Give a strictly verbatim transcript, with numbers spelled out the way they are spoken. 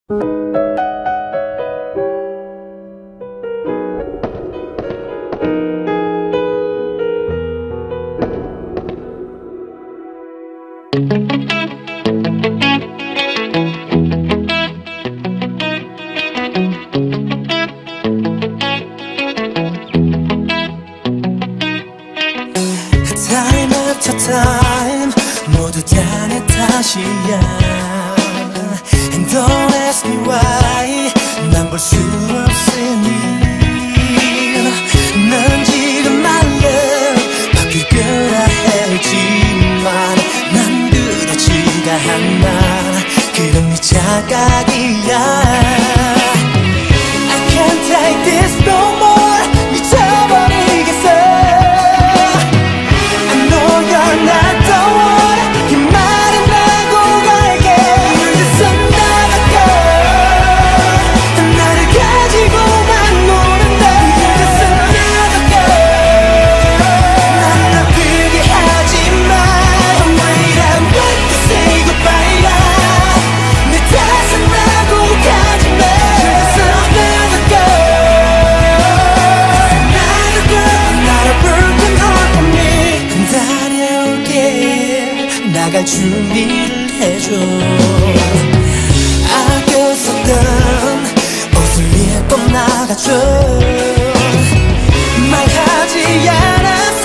Time after time 모두 다 내 탓이야. And don't ask me why 난 볼 수 없으니. 난 지금 말려 바뀔 거라 했지만 난 그렇지가 않아. 그건 네 착각이야. I can't take this no more. 미쳐버리겠어. 나갈 준비를 해줘. 아껴 썼던 옷을 예뻐 나가줘. 말하지 않아.